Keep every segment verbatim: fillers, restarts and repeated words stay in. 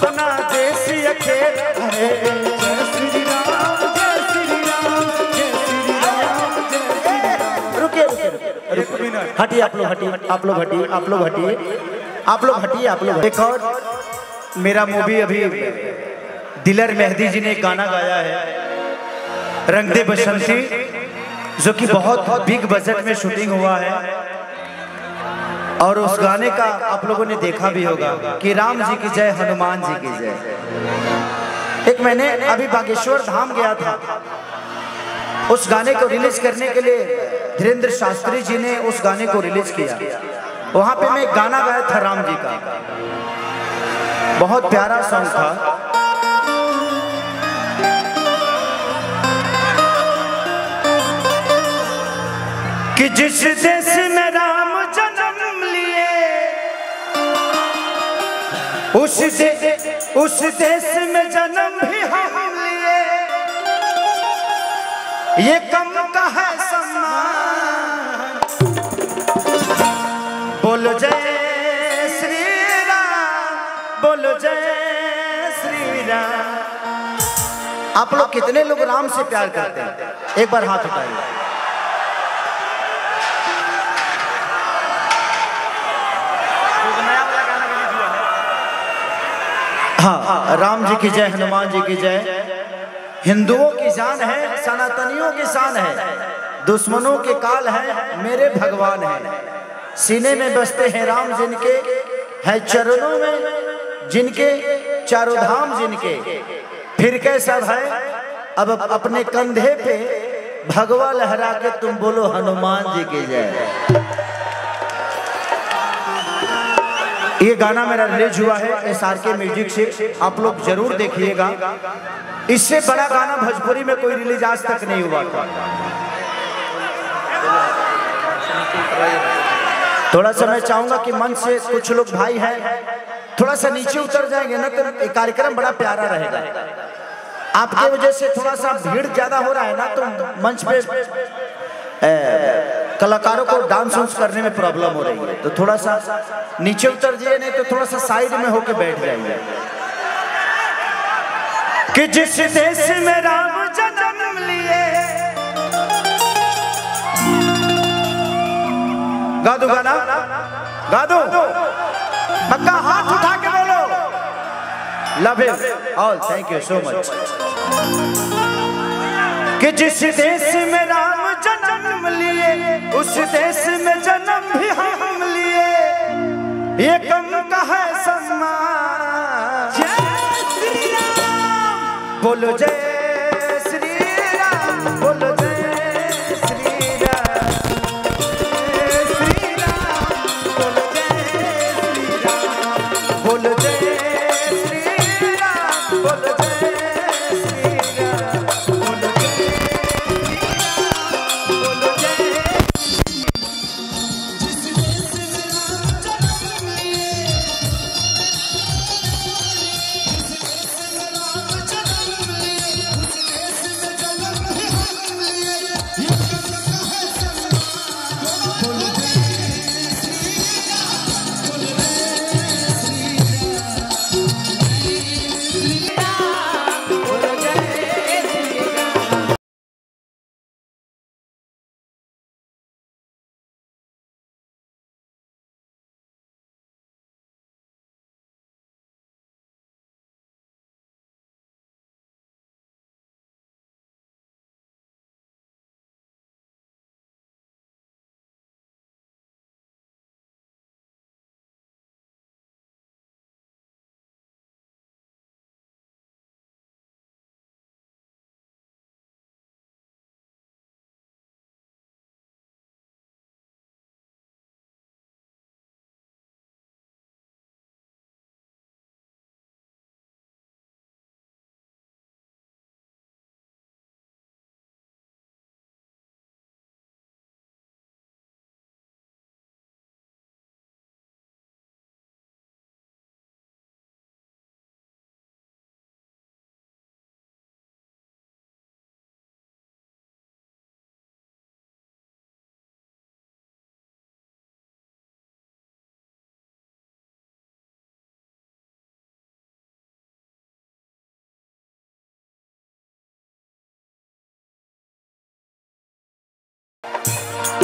अपना देश अखेर है। जय श्री राम जय श्री राम जय श्री राम जय श्री राम। रुकिए रुकिए रुकिए, हटिए आप लोग, हटिए आप लोग, हटिए आप लोग, हटिए आप लोग, हटिए आप लोग। एक और मेरा मूवी अभी दिलर मेहदी जी ने एक गाना गाया है रंग दे बसंती, जो कि बहुत बिग बजट में शूटिंग हुआ है। और उस गाने का आप लोगों ने देखा भी होगा कि राम जी की जय हनुमान जी की जय। एक मैंने अभी बागेश्वर धाम गया था, उस गाने को रिलीज करने के लिए धीरेन्द्र शास्त्री जी ने उस गाने को रिलीज किया। वहां पे मैं एक गाना गाया था राम जी का, बहुत प्यारा सॉन्ग था। कि जिस देश में राम जन्म लिए उस दे, उस देश में जन्म भी हम लिए, ये कम का है सम्मान। बोलो जय श्री राम, बोलो जय श्री राम। आप लोग कितने लोग राम से प्यार करते हैं? एक बार हाथ उठाइए। हाँ, राम जी की जय, हनुमान जी की जय। हिंदुओं की जान है, सनातनियों की शान है, दुश्मनों के काल है, मेरे भगवान है। सीने में बसते हैं राम जिनके, है चरणों में जिनके, चारों धाम जिनके, फिर कैसा है अब अपने कंधे पे भगवा लहरा के तुम बोलो हनुमान जी की जय। ये गाना मेरा रिलीज हुआ है एस आर के म्यूजिक से, आप लोग जरूर देखिएगा। इससे बड़ा गाना भोजपुरी में कोई रिलीज आज तक नहीं हुआ था। थोड़ा सा मैं चाहूंगा कि मंच से कुछ लोग भाई हैं, थोड़ा सा नीचे उतर जाएंगे ना तो कार्यक्रम बड़ा प्यारा रहेगा। आपके वजह से थोड़ा सा भीड़ ज्यादा हो रहा है ना, तो मंच पे ए, कलाकारों को डांस वांस करने में प्रॉब्लम हो रही है, तो थोड़ा सा नीचे उतर जाइए, नहीं तो थोड़ा सा साइड में होके बैठ जाइए। कि जिस देश में राम जन्म लिए, गा दो गाना, गा दो पक्का, हाथ उठा के बोलो love you all, thank you so much. कि जिस देश में राम जन्म लिए उस देश में जन्म भी हम लिए, ये कम का है सम्मान। जय श्री राम, बोलो जय श्री राम, बोलो जय श्री राम, जय श्री राम, बोलो जय श्री राम, बोलो जय श्री राम, बोलो जय श्री राम, बोलो जय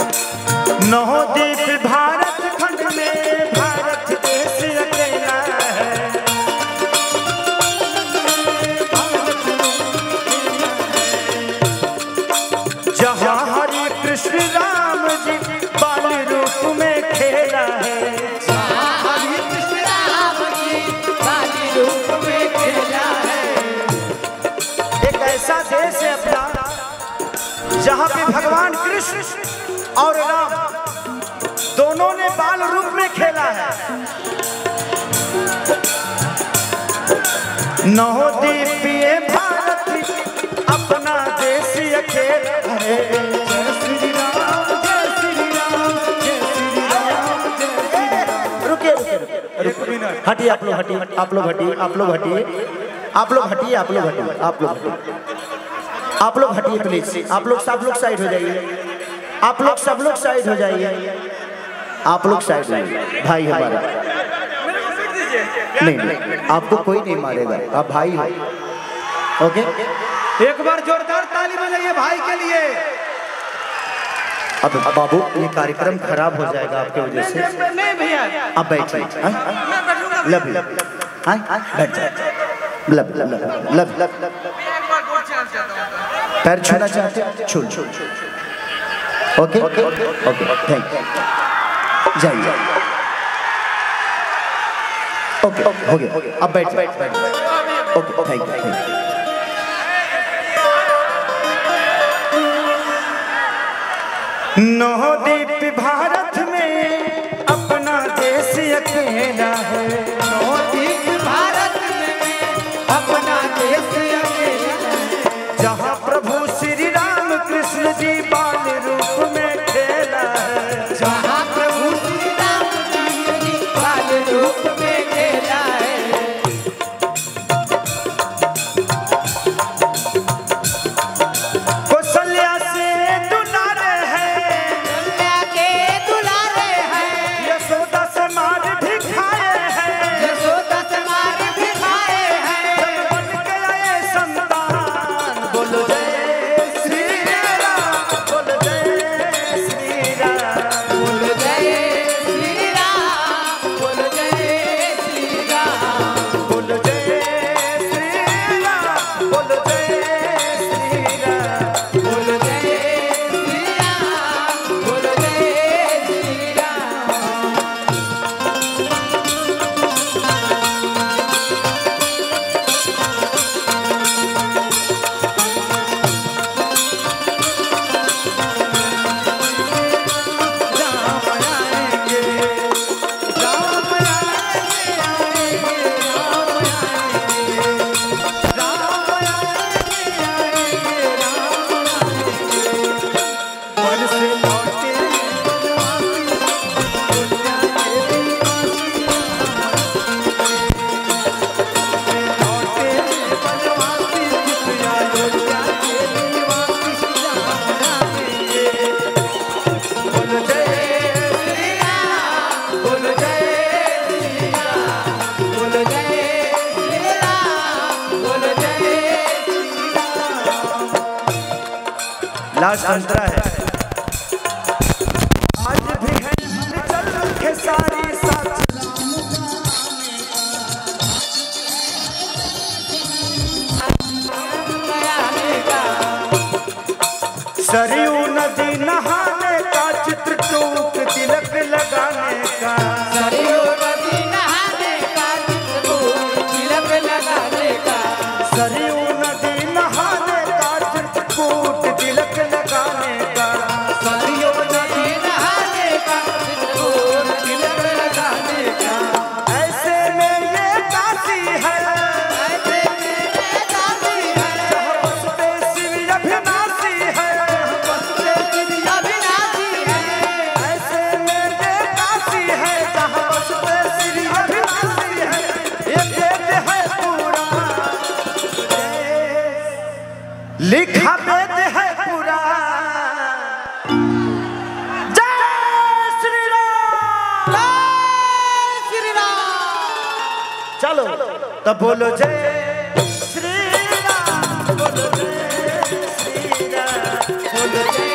नवद्वीप भारत खंड में भारत देश अकेला है। जहाँ हरि कृष्ण राम जी बाल रूप में खेला है। हरि कृष्ण राम जी बाल रूप में खेला है। एक ऐसा देश है अपना जहाँ पे भगवान कृष्ण और राम दोनों ने बाल रूप में खेला है। नवद्वीपीय भारत अपना देश अकेला है। जय श्री राम जय श्री राम जय श्री राम जय श्री राम। रुकिए रुकिए हटिए आप लोग हटिए आप लोग हटिए आप लोग हटिए आप लोग हटिए आप लोग हटिए आप लोग हटिए आप लोग हटिए प्लीज। आप लोग सब लोग साइड हो जाइए। आप लोग सब लोग साइड हो जाइए। आप लोग साइड हो जाइए। भाई हमारा नहीं नहीं आपको कोई नहीं मारेगा। आप भाई हो। ओके एक बार जोरदार ताली बजाइए भाई के लिए। अब बाबू ये कार्यक्रम खराब हो जाएगा आपके वजह से। नहीं भैया अब बैठिए। लब बैठ जाए। लब लब लब लब पैर छूना चाहते हैं छू छू। Okay okay okay thank you. जाइए ओके हो गया। अब बैठ बैठ बैठ okay thank you thank you. Nabadwip Bharat में अपना देश अकेला है। नवद्वीप भारत में अपना देश अकेला है। जहाँ प्रभु श्री राम कृष्ण जी बाल रूप में खेला है। जहाँ प्रभु श्री राम कृष्ण जी बाल रूप में खेला है। कौशल्या से दुलारे हैं। कन्या के दुलारे हैं। यशोदा से मार भी खाए हैं। यशोदा से मार भी खाए हैं। बन के आए संतान बोलो जय श्री राम बोलो जय श्री राम बोल जय श्री राम बोल जय श्री राम बोलो जय श्री राम बोलो जय श्री राम बोल जय श्री राम बोल जय श्री राम। राम आएंगे राम आएंगे राम आएंगे राम आएंगे आएंगे राम आएंगे। वन से लौटे बनवासी अयोध्या के निवासी लौटे बनवासी अयोध्या के निवासी राम आएंगे। बोल जय श्री राम बोल जय श्री राम बोल जय श्री राम बोल जय श्री राम। लास्ट अंतरा है। आज भी है चल के सारी साथ सरयू नदी नहाने का चित्र टूक तिलक लगाने का। सरयू नदी नहाने का चित्रकूट तिलक लगाने का। सरयू नदी नहाने का चित्रकूट तिलक लगाने का। सरयू नदी नहाने का चित्रकूट तिलक लगाने का। ऐसे में ये काशी है ऐसे मेरे दादी है। जहाँ बसते शिव अभिनाशी है। बसते श्री अविनाशी है। ऐसे में ये काशी है जहाँ बसते श्री अभिनाशी है। ये वेद है पूरा लिखा वेद है पूरा। जय श्री राम। जय श्री राम। चलो तब बोलो जय श्री राम बोलो जय श्री राम बोलो जय